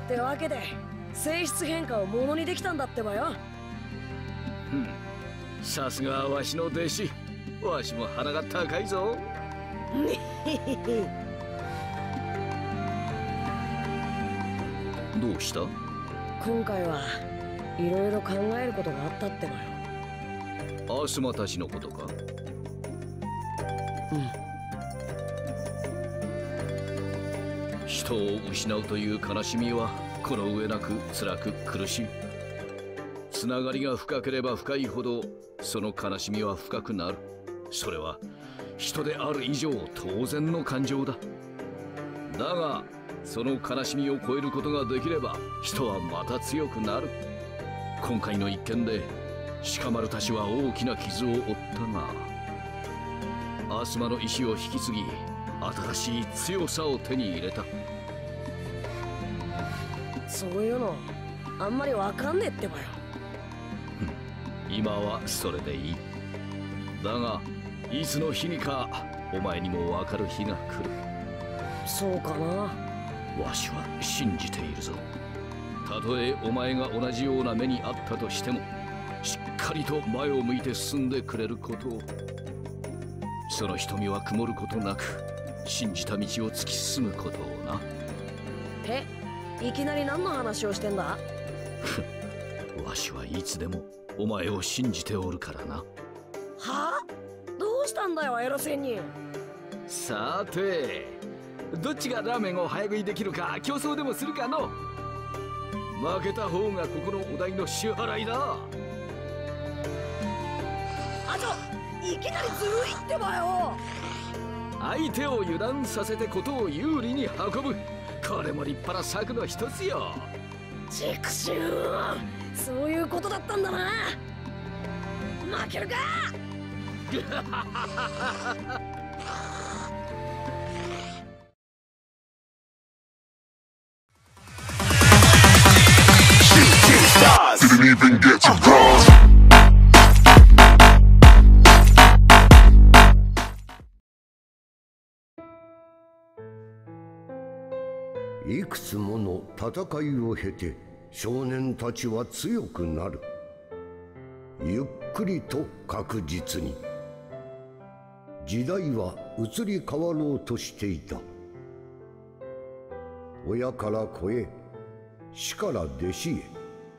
ってわけで性質変化をものにできたんだってばよ。 さすがわしの弟子。わしも鼻が高いぞ。どうした？ 今回はいろいろ考えることがあったってばよ。 アスマたちのことか？人を失うという悲しみはこの上なく辛く苦しい。つながりが深ければ深いほどその悲しみは深くなる。それは人である以上当然の感情だ。だがその悲しみを超えることができれば人はまた強くなる。今回の一件で鹿丸たちは大きな傷を負ったが、アスマの意志を引き継ぎ新しい強さを手に入れた。 そういうのあんまりわかんねえってばよ。 今はそれでいい。だがいつの日にかお前にもわかる日が来る。 そうかな。 わしは信じているぞ。たとえお前が同じような目にあったとしても、しっかりと前を向いて進んでくれることを。その瞳は曇ることなく信じた道を突き進むことをな。 いきなり何の話をしてんだ？ わしはいつでもお前を信じておるからな。 はあ？どうしたんだよエロ仙人。 さてどっちがラーメンを早食いできるか競争でもするかの。負けた方がここのお題の支払いだ。 いきなりずるいってばよ。 相手を油断させてことを有利に運ぶ、これも立派な策の一つよ。 チクシュー、そういうことだったんだな。負けるか。 Didn't even get to cross. いくつもの戦いを経て少年たちは強くなる。ゆっくりと確実に。時代は移り変わろうとしていた。親から子へ、師から弟子へ。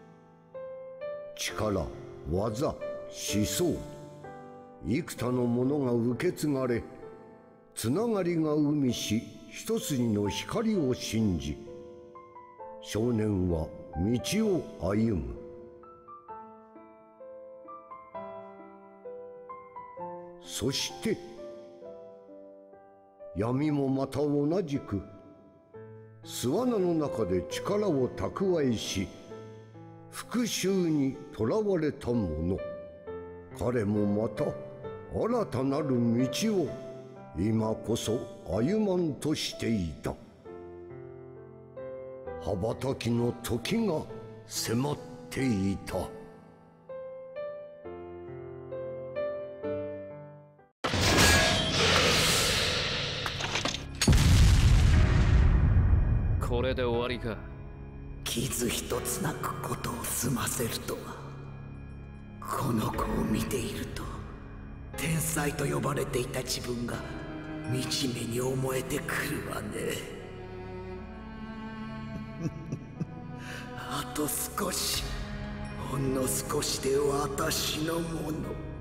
力、技、思想、幾多のものが受け継がれ、つながりが生みし一筋の光を信じ、少年は道を歩む。そして闇もまた同じく巣穴の中で力を蓄えし復讐にとらわれた者、彼もまた新たなる道を今こそ歩まんとしていた。羽ばたきの時が迫っていた。 これで終わりか。 傷一つなくことを済ませるとは。この子を見ていると天才と呼ばれていた自分が惨めに思えてくるわね。あと少し、ほんの少しで私のもの。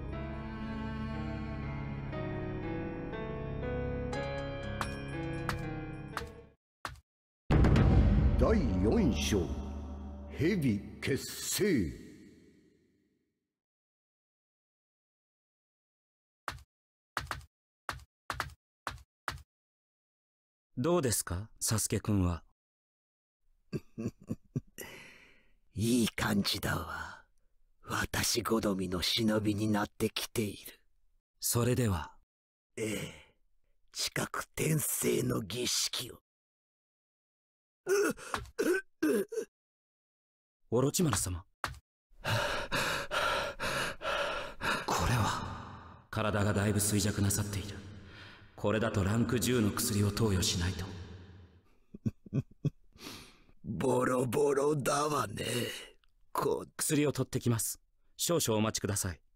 第4章、蛇結成。 どうですか、サスケくんは。 いい感じだわ。私好みの忍びになってきている。 それでは。 ええ、近く転生の儀式を。 オロチマル様。これは。体がだいぶ衰弱なさっている。これだとランク10の薬を投与しないと。 ボロボロだわね。 薬を取ってきます。少々お待ちください。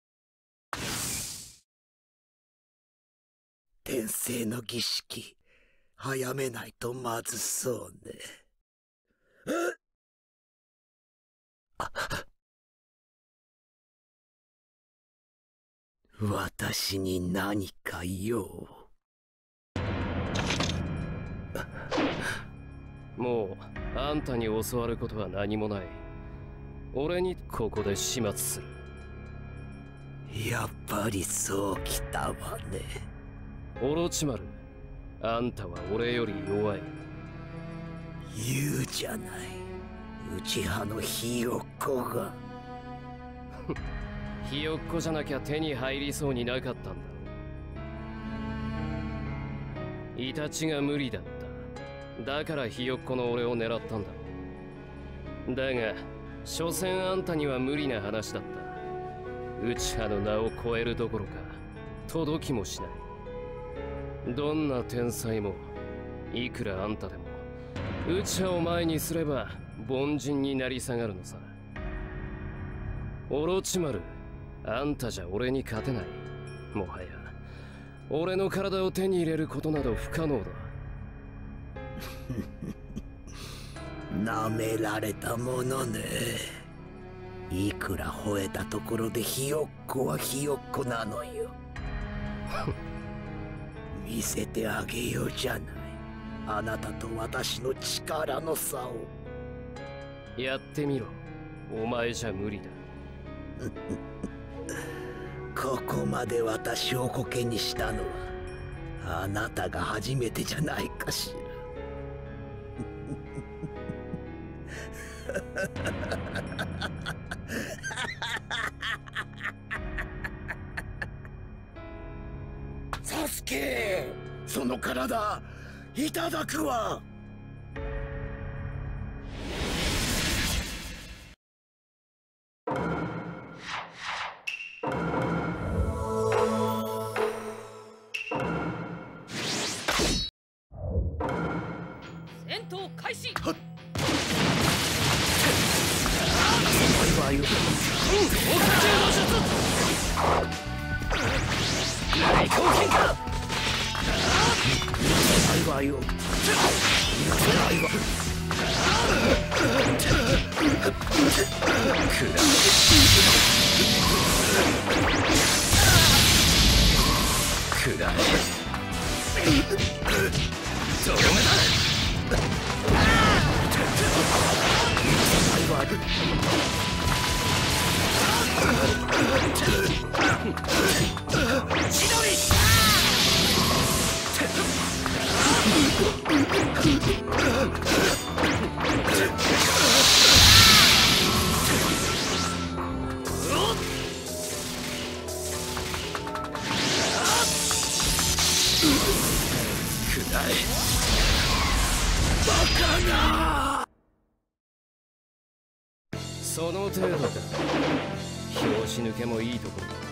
転生の儀式早めないとまずそうね。私に何か用？ もうあんたに教わることは何もない。俺にここで始末する。 やっぱりそうきたわね。 オロチマル、あんたは俺より弱い。 言うじゃない、内派のひよっこが。 ひよっこじゃなきゃ手に入りそうになかったんだろう。イタチが無理だった。だからひよっこの俺を狙ったんだろう。だが所詮あんたには無理な話だった。内派の名を超えるどころか届きもしない。どんな天才もいくらあんたでも内派を前にすれば凡人になり下がるのさ。オロチマル、あんたじゃ俺に勝てない。もはや俺の体を手に入れることなど不可能だ。 なめられたものね。いくら吠えたところでひよっこはひよっこなのよ。見せてあげようじゃない、あなたと私の力の差を。 やってみろ。お前じゃ無理だ。 ここまで私をコケにしたのはあなたが初めてじゃないかしら。サスケ、その体いただくわ。 戦闘開始。 大冒険か。わよ。 その程度か。拍子抜けもいいところだ。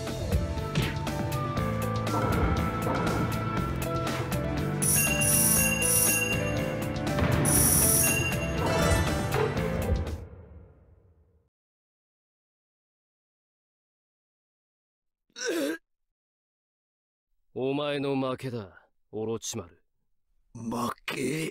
お前の負けだ、オロチマル。 負け？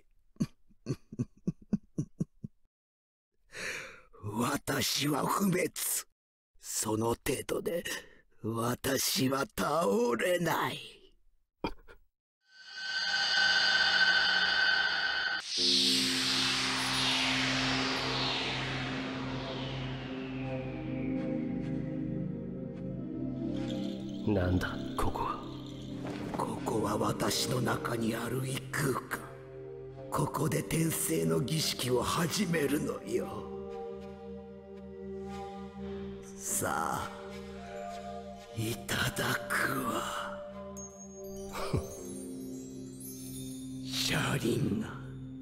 私は不滅。その程度で私は倒れない。 なんだここは。 ここは私の中にある異空間。ここで転生の儀式を始めるのよ。さあ、いただくわ。車輪が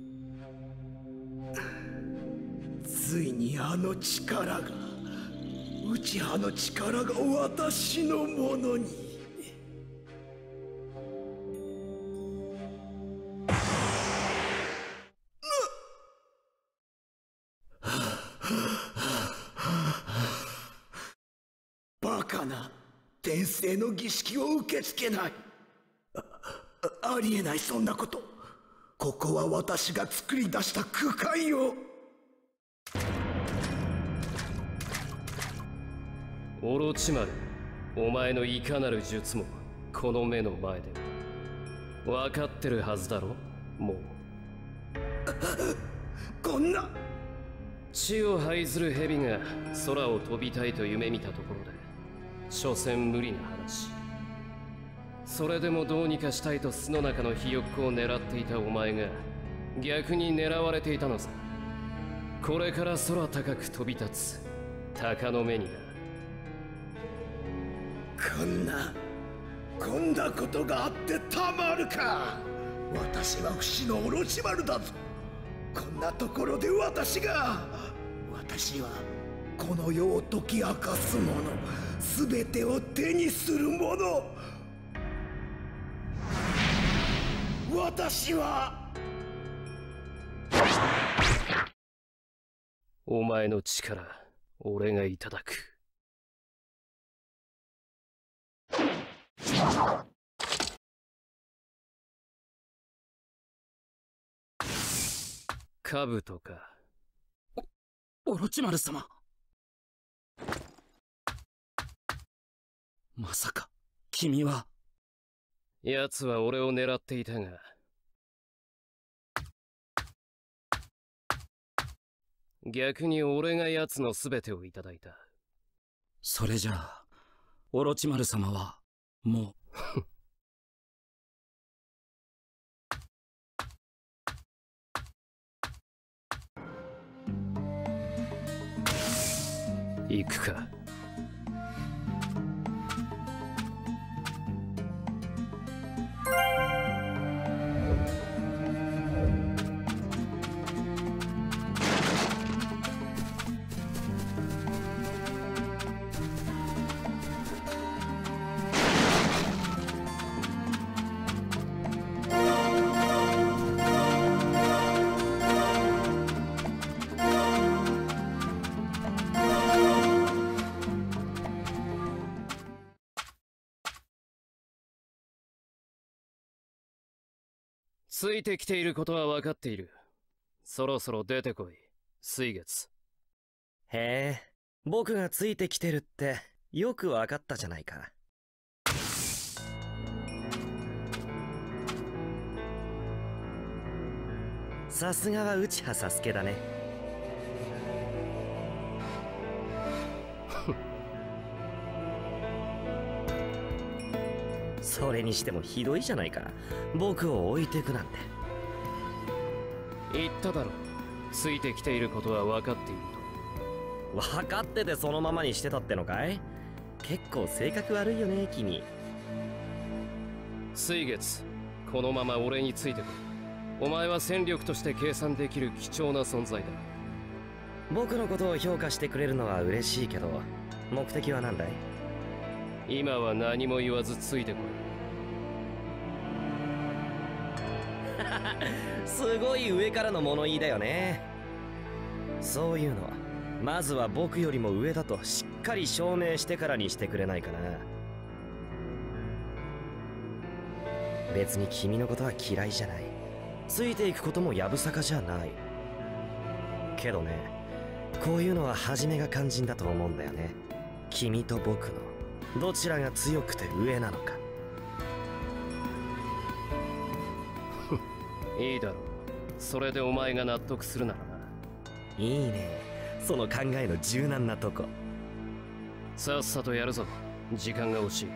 ついにあの力が、内派の力が私のものに。 かな。転生の儀式を受け付けない。ありえない、そんなこと。ここは私が作り出した空間よ。 オロチマル、お前のいかなる術もこの目の前で分かってるはずだろ。もうこんな地を這ずる蛇が空を飛びたいと夢見たところで所詮無理な話。それでもどうにかしたいと巣の中のひよっこを狙っていたお前が逆に狙われていたのさ。これから空高く飛び立つ鷹の目にな。 こんなことがあってたまるか。私は不死のオロチマルだぞ。こんなところで私はこの世を解き明かすもの、すべてを手にするもの。私はお前の力、俺がいただく。兜か。 オロチマル様。まさか君は。 奴は俺を狙っていたが、逆に俺が奴の全てをいただいた。 それじゃあオロチマル様はもう行くか。ついてきていることは分かっている。そろそろ出てこい、水月。 へえ、僕がついてきてるってよく分かったじゃないか。さすがは内葉サスケだね。それにしてもひどいじゃないか、僕を置いてくなんて。 言っただろ、ついてきていることは分かっていると。分かっててそのままにしてたってのかい？結構性格悪いよね君。 水月、このまま俺についてこい。お前は戦力として計算できる貴重な存在だ。 僕のことを評価してくれるのは嬉しいけど、目的は何だい？ 今は何も言わずついてこい。 すごい上からの物言いだよね。そういうのはまずは僕よりも上だとしっかり証明してからにしてくれないかな。別に君のことは嫌いじゃない、ついていくこともやぶさかじゃないけどね、こういうのは初めが肝心だと思うんだよね。君と僕のどちらが強くて上なのか。 いいだろう、それでお前が納得するならな。 いいね、その考えの柔軟なとこ。 さっさとやるぞ、時間が惜しい。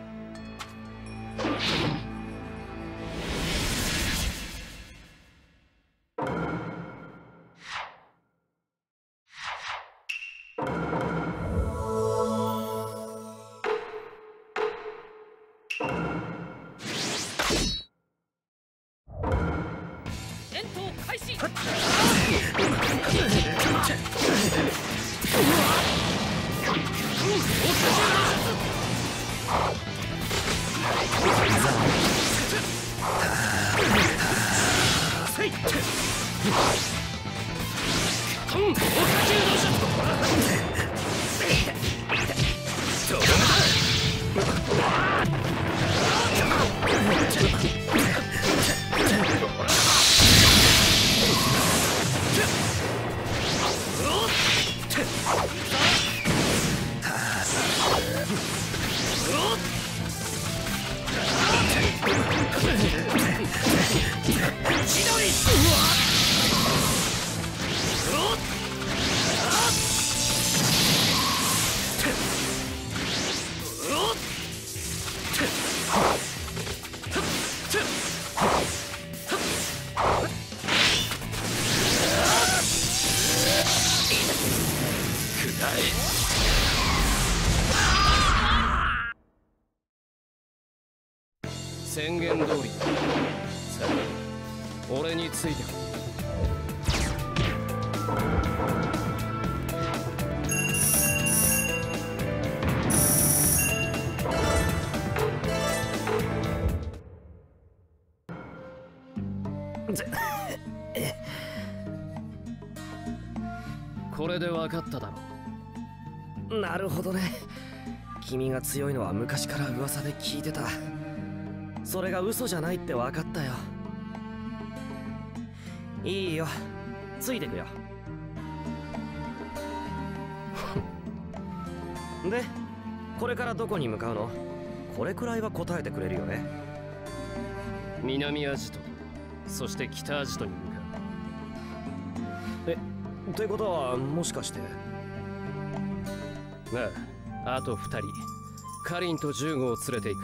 俺についてここれで分かっただろ。 なるほどね。君が強いのは昔から噂で聞いてた。それが嘘じゃないって分かったよ。いいよ、ついてくよ。で、これからどこに向かうの？これくらいは答えてくれるよね。 南アジトと、そして北アジトに向かう。 ってことはもしかして。 あと2人、カリンとジューゴを連れて行く。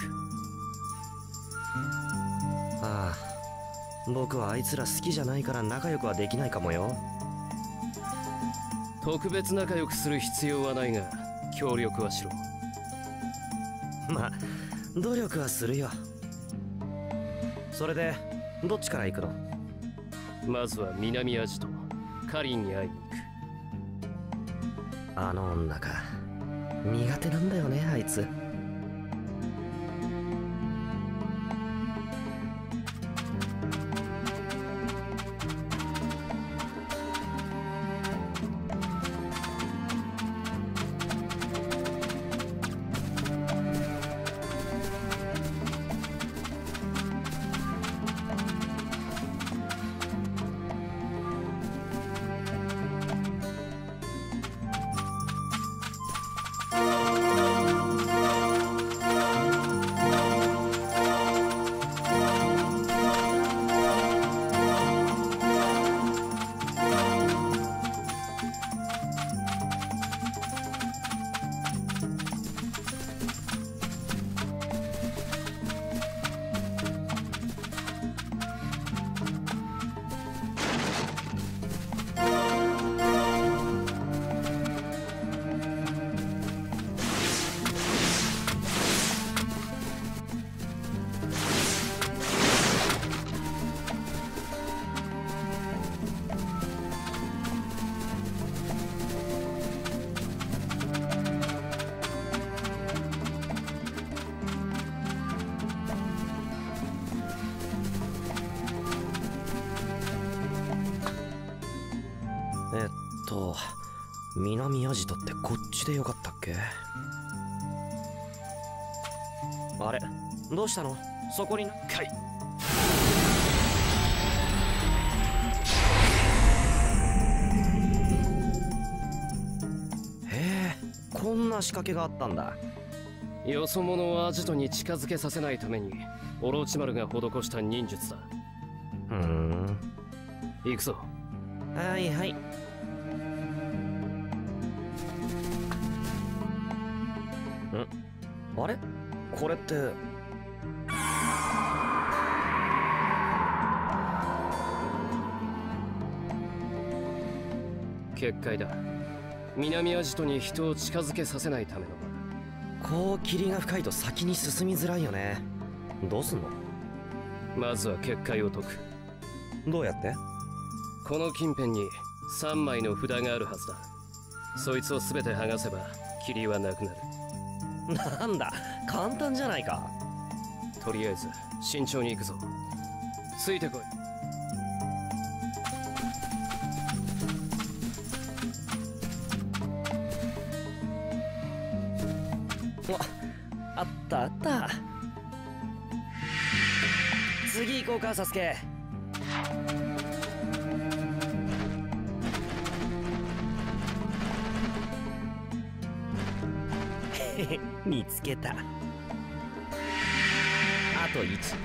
ああ、僕はあいつら好きじゃないから仲良くはできないかもよ。 特別仲良くする必要はないが協力はしろ。 まあ努力はするよ。それでどっちから行くの？ まずは南アジト、カリンに会いに行く。 あの女か。苦手なんだよね、あいつ。南アジトってこっちでよかったっけ？あれ、どうしたの？そこに何回。へえ、こんな仕掛けがあったんだ。 よそ者をアジトに近づけさせないためにオロチマルが施した忍術だ。行くぞ。 はいはい。あれ？これって。 結界だ。南アジトに人を近づけさせないための。 こう霧が深いと先に進みづらいよね。どうすんの？ まずは結界を解く。 どうやって？ この近辺に3枚の札があるはずだ。そいつを全て剥がせば霧はなくなる。 なんだ、簡単じゃないか。 とりあえず慎重に行くぞ。ついてこい。 あったあった。次行こうか、サスケ。見つけた。あと1。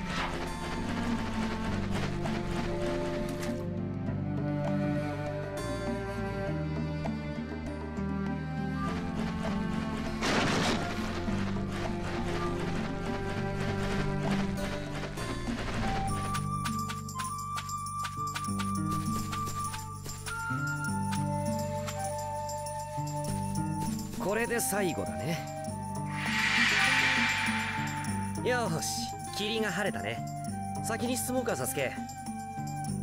これで最後だね。よーし、霧が晴れたね。先に進もうか、サスケ。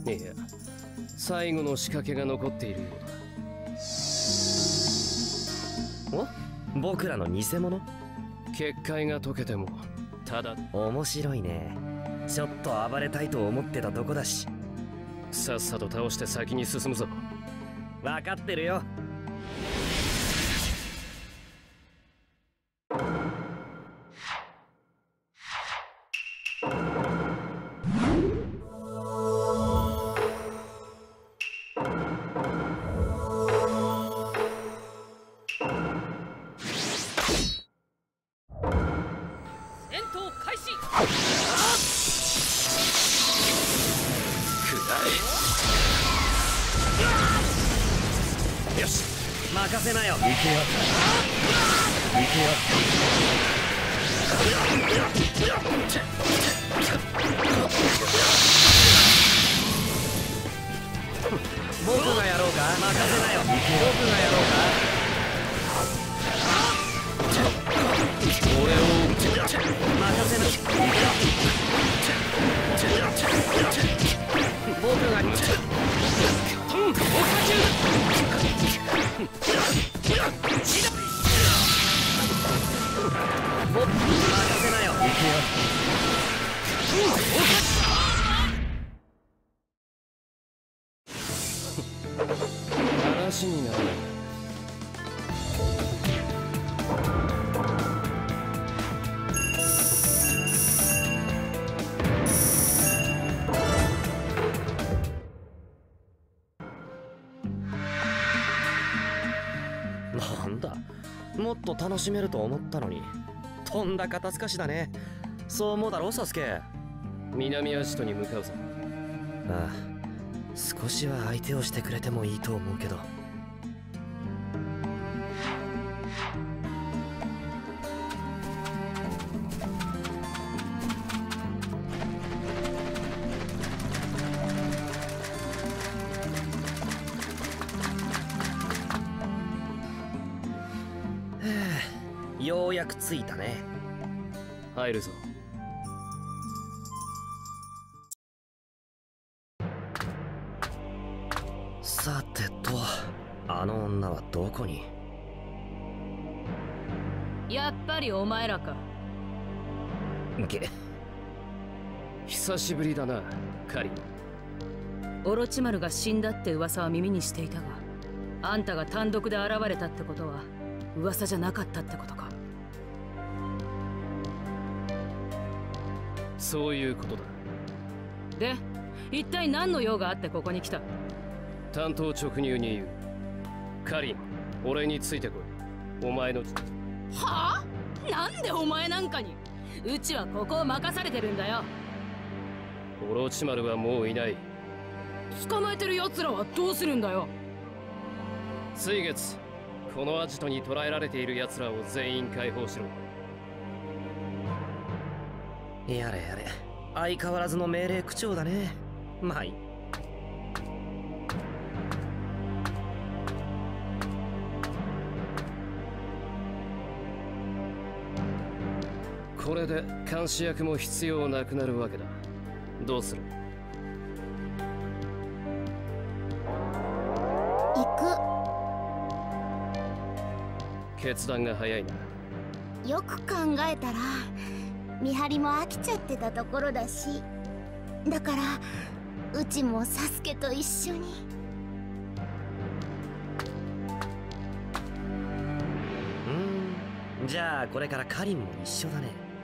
いや、最後の仕掛けが残っているようだ。 お、僕らの偽物？ 結界が解けてもただ。 面白いね。ちょっと暴れたいと思ってたとこだし、 さっさと倒して先に進むぞ。 分かってるよ。任せなよ。行けよ。行けよ。僕がやろうか。任せなよ。僕がやろうか。俺を任せな。僕が任せなよ。行けよ。 話にならない。 なんだ、もっと楽しめると思ったのに、とんだ肩透かしだね。そう思うだろ、サスケ。 南アジトに向かうぞ。 ああ、少しは相手をしてくれてもいいと思うけど。ようやく着いたね。 入るぞ。 さてと、あの女はどこに？ やっぱりお前らか。 久しぶりだな、カリン。 オロチマルが死んだって噂は耳にしていたが、あんたが単独で現れたってことは噂じゃなかったってことか。 そういうことだ。 で、一体何の用があってここに来た？ 単刀直入に言う。カリン、俺についてこい。お前の。 はあ？なんでお前なんかに？うちはここを任されてるんだよ。 オロチマルはもういない。 捕まえてる奴らはどうするんだよ。 水月、このアジトに捕らえられている奴らを全員解放しろ。 やれやれ、相変わらずの命令口調だね。まあいい。 これで監視役も必要なくなるわけだ。どうする？ 行く。決断が早いな。 よく考えたら見張りも飽きちゃってたところだし、だからうちもサスケと一緒に。 じゃあこれからカリンも一緒だね。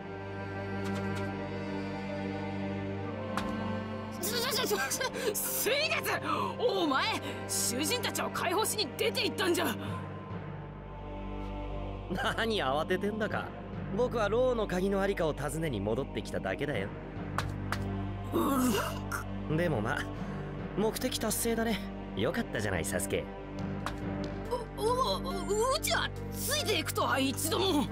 水月、お前囚人たちを解放しに出て行ったんじゃ。 何慌ててんだか。僕は牢の鍵のありかを尋ねに戻ってきただけだよ。でもまあ目的達成だね。よかったじゃないサスケ。 うちはついていくとは一度も。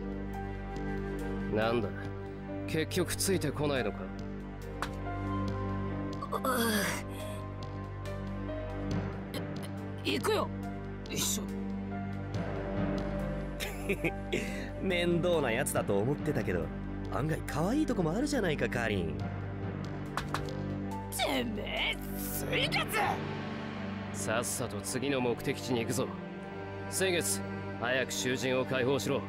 なんだ、結局ついてこないのか。 行くよ、一緒。 面倒なやつだと思ってたけど、案外可愛いとこもあるじゃないかカリン。 ててめえ水月。 さっさと次の目的地に行くぞ。先月早く囚人を解放しろ。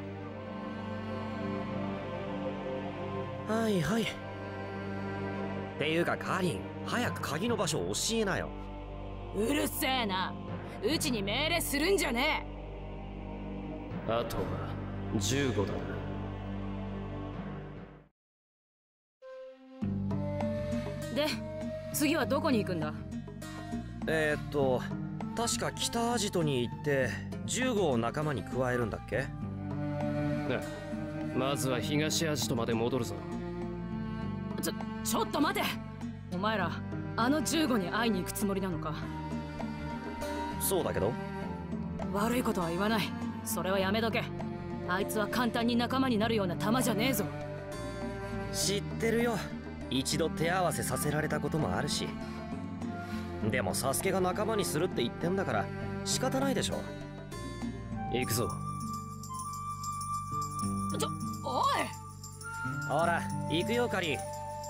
はいはい。っていうかカリン、早く鍵の場所を教えなよ。 うるせえな。うちに命令するんじゃねあとは15だな。 で、次はどこに行くんだ？ 確か北アジトに行って15を仲間に加えるんだっけ？ まずは東アジトまで戻るぞ。 ちょっと待て。お前らあの15に会いに行くつもりなのか？ そうだけど。 悪いことは言わない。それはやめとけ。あいつは簡単に仲間になるような玉じゃねえぞ。 知ってるよ。一度手合わせさせられたこともあるし。でもサスケが仲間にするって言ってんだから仕方ないでしょ。 行くぞ。 おい。 ほら行くよカリン。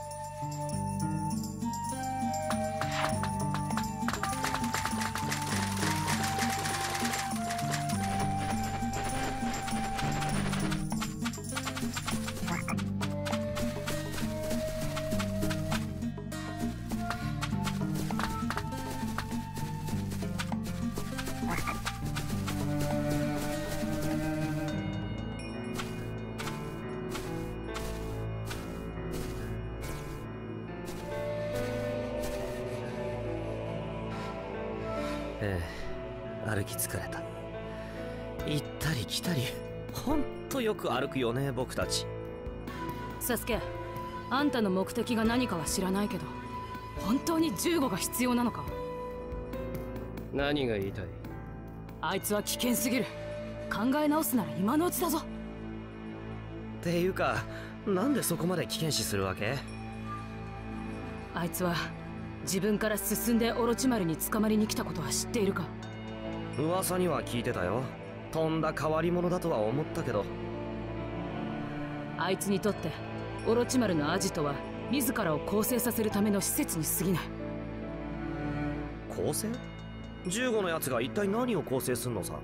歩き疲れた。行ったり来たりほんとよく歩くよね僕たち。 サスケ、あんたの目的が何かは知らないけど本当に15が必要なのか？ 何が言いたい？ あいつは危険すぎる。考え直すなら今のうちだぞ。 っていうかなんでそこまで危険視するわけ？ あいつは自分から進んでオロチマルに捕まりに来たことは知っているか？ 噂には聞いてたよ。とんだ変わり者だとは思ったけど。 あいつにとってオロチマルのアジトは自らを構成させるための施設に過ぎない。 構成？15のやつが一体何を構成すんのさ。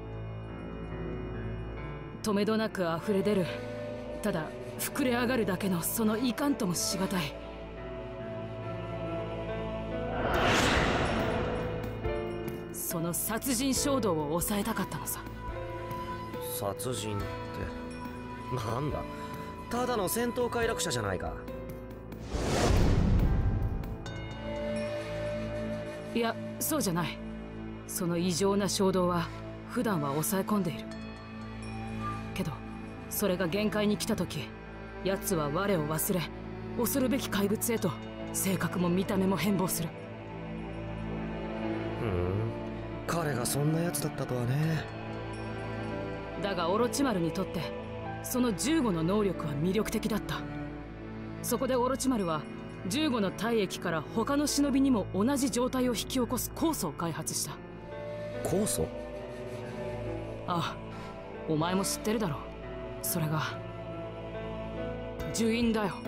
止めどなく溢れ出る、ただ膨れ上がるだけのそのいかんともしがたいその殺人衝動を抑えたかったのさ。 殺人ってなんだ、ただの戦闘快楽者じゃないか。 いや、そうじゃない。その異常な衝動は普段は抑え込んでいるけど、それが限界に来た時、奴は我を忘れ恐るべき怪物へと性格も見た目も変貌する。 彼がそんなやつだったとはね。 だがオロチマルにとってその15の能力は魅力的だった。そこでオロチマルは15の体液から他の忍びにも同じ状態を引き起こす酵素を開発した。 酵素？ ああ、お前も知ってるだろう。それが呪印だよ。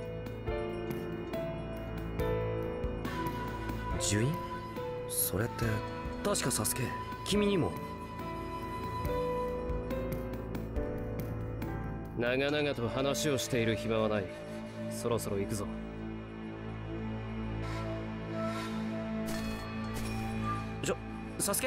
呪印？それって確かサスケ、君にも。 長々と話をしている暇はない。そろそろ行くぞ。 サスケ？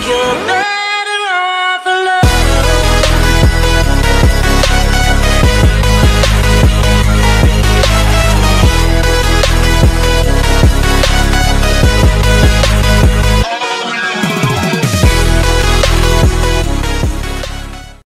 じゃない。